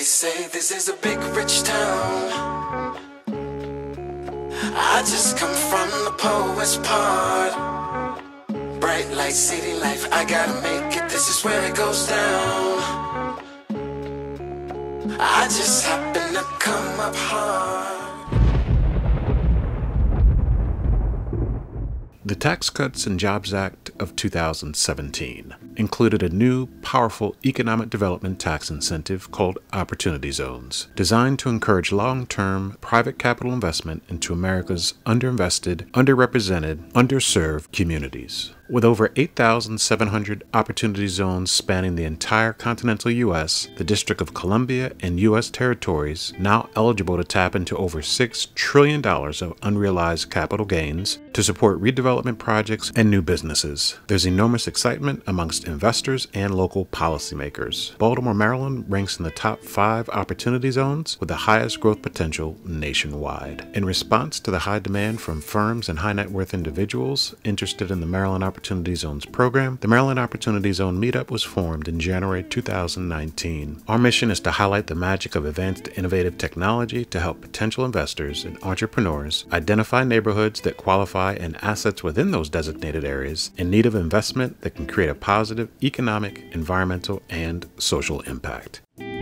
say this is a big rich town. I just come from the poet's part. Bright light, city life, I gotta make it, this is where it goes down. I just happen to come up hard. The Tax Cuts and Jobs Act of 2017 included a new, powerful economic development tax incentive called Opportunity Zones, designed to encourage long-term private capital investment into America's underinvested, underrepresented, underserved communities. With over 8,700 opportunity zones spanning the entire continental U.S., the District of Columbia and U.S. territories now eligible to tap into over $6 trillion of unrealized capital gains to support redevelopment projects and new businesses. There's enormous excitement amongst investors and local policymakers. Baltimore, Maryland ranks in the top 5 opportunity zones with the highest growth potential nationwide. In response to the high demand from firms and high net worth individuals interested in the Maryland Opportunity Zones program, the Maryland Opportunity Zone Meetup was formed in January 2019. Our mission is to highlight the magic of advanced innovative technology to help potential investors and entrepreneurs identify neighborhoods that qualify and assets within those designated areas in need of investment that can create a positive economic, environmental, and social impact.